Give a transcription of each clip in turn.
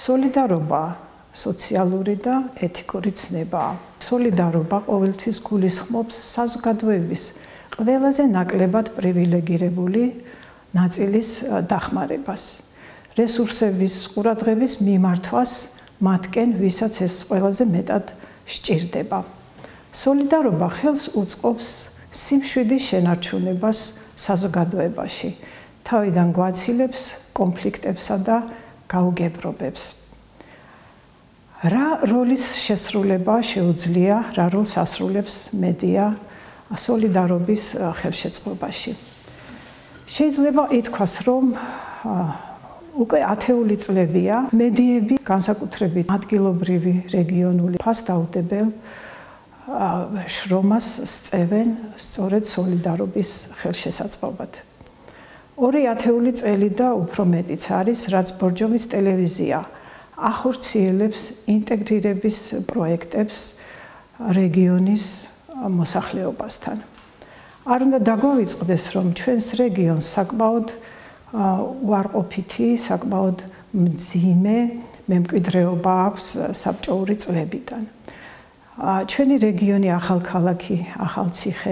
სოლიდარობა სოციალური და ეთიკური ცნებაა. სოლიდარობა ყოველთვის გულისხმობს საზოგადოების ყველაზე ნაკლებად პრივილეგირებული ნაწილის დახმარებას, რესურსების ყურადღების მიმართვას მათკენ, ვისაც ეს ყველაზე მეტად სჭირდება. სოლიდარობა ხელს უწყობს სიმშვიდის შენარჩუნებას საზოგადოებაში, თავიდან გვაცილებს კონფლიქტებსა და გაუგებრობებს. რა როლის შესრულება შეუძლია, რა როლს ასრულებს მედია სოლიდარობის ხელშეწყობაში? შეიძლება ითქვას, რომ უკვე 10 წლებია მედიები განსაკუთრებით ადგილობრივი რეგიონული ფასდაუდებელ შრომას სწევენ სწორედ სოლიდარობის ხელშესაწყობად. 2 წელი და უფრო მეტიც არის, რაც ბორჯომის ტელევიზია ახორციელებს ინტეგრირების პროექტებს რეგიონის მოსახლეობასთან. არ უნდა დაგვავიწყდეს, რომ ჩვენს რეგიონს საკმაოდ უარყოფითი, საკმაოდ მძიმე მემკვიდრეობა აქვს საბჭოური წლებიდან. ჩვენი რეგიონი ახალქალაქი, ახალციხე,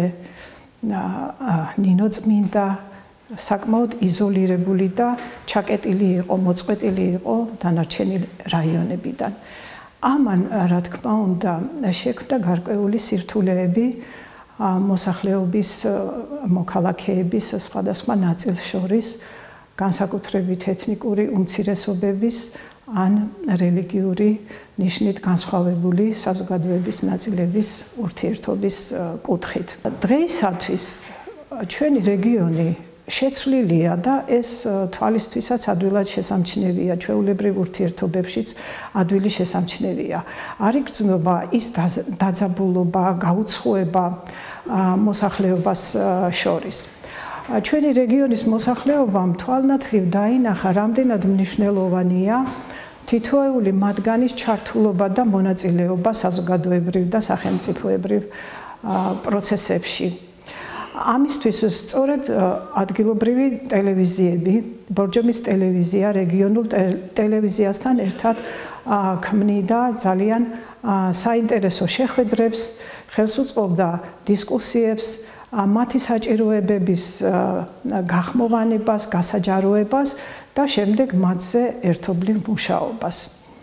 ნინოწმინდა საკმაოდ იზოლირებული და ჩაკეტილი იყო, მოწყვეტილი იყო დანარჩენი რაიონებიდან. ამან, რა თქმა უნდა, შექმნა გარკვეული სირთულეები მოსახლეობის, მოქალაქეების სხვადასხვა ნაწილს შორის, განსაკუთრებით ეთნიკური უმცირესობების ან რელიგიური ნიშნით განსხვავებული საზოგადოების ნაწილების ურთიერთობის კუთხით. დღეისათვის ჩვენი რეგიონი შეცვლილია და ეს თვალისთვისაც ადვილად შესამჩნევია, ჩვეულებრივ ურთიერთობებშიც ადვილი შესამჩნევია. არ იგრძნობა ის დაძაბულობა, გაუცხოება მოსახლეობას შორის. ჩვენი რეგიონის მოსახლეობამ თვალნათლივ დაინახა, რამდენად მნიშვნელოვანია თითოეული მათგანის ჩართულობა და მონაწილეობა საზოგადოებრივ და სახელმწიფოებრივ პროცესებში. ამისთვის სწორედ ადგილობრივი ტელევიზიები, ბორჯომის ტელევიზია რეგიონულ ტელევიზიასთან ერთად ქმნიდა ძალიან საინტერესო შეხვედრებს, ხელს უწყობდა დისკუსიებს, მათი საჭიროებების გახმოვანებას, გასაჯაროებას და შემდეგ მათზე ერთობლივ მუშაობას.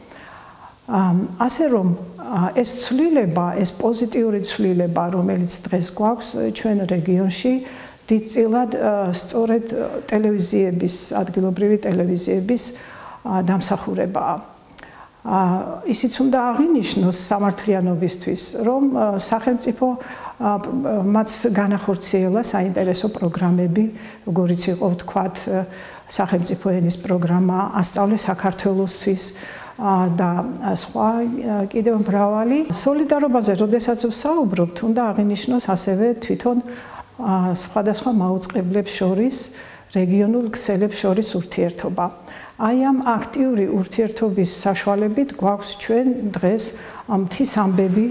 ასე რომ ეს ცვლილება, ეს პოზიტიური ცვლილება, რომელიც დღეს გვაქვს ჩვენ რეგიონში, დიდწილად სწორედ ტელევიზიების, ადგილობრივი ტელევიზიების დამსახურებაა. ისიც უნდა აღინიშნოს სამართლიანობისთვის, რომ სახელმწიფო მათ განახორციელა საინტერესო პროგრამები, როგორიც იყო ვთქვათ, სახელმწიფო ენის პროგრამა „ასწავლე საქართველოსთვის“ და სხვა კიდევ მრავალი. სოლიდარობაზე, როდესაც ვსაუბრობთ, უნდა აღინიშნოს ასევე თვითონ სხვადასხვა მაუწყებლებს შორის, რეგიონულ ქსელებს შორის ურთიერთობა. აი ამ აქტიური ურთიერთობის საშუალებით გვაქვს ჩვენ დღეს მთის ამბები,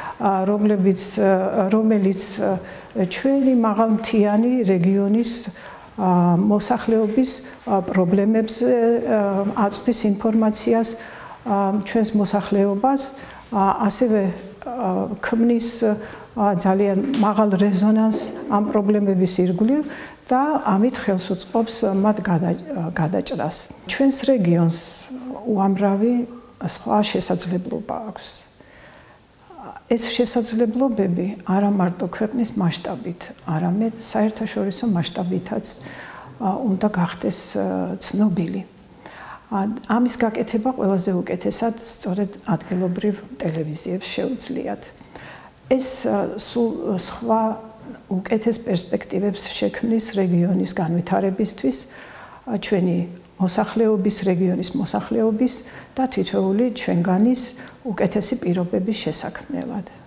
რომელიც ჩვენი მაღალმთიანი რეგიონის მოსახლეობის პრობლემებზე აწვდის ინფორმაციას ჩვენს მოსახლეობას, ასევე ქმნის ძალიან მაღალ რეზონანსს ამ პრობლემების ირგვლივ და ამით ხელს უწყობს მათ გადაჭრას. ჩვენს რეგიონს უამრავი სხვა შესაძლებლობა აქვს. ეს შესაძლებლობები არა მარტო ქვეყნის მასშტაბით, არამედ საერთაშორისო მასშტაბითაც უნდა გახდეს ცნობილი. ამის გაკეთება ყველაზე უკეთესად სწორედ ადგილობრივ ტელევიზიებს შეუძლიათ. ეს სულ სხვა უკეთეს პერსპექტივებს შექმნის რეგიონის განვითარებისთვის, ჩვენი მოსახლეობის, რეგიონის მოსახლეობის და თითოეული ჩვენგანის უკეთესი პირობების შესაქმნელად.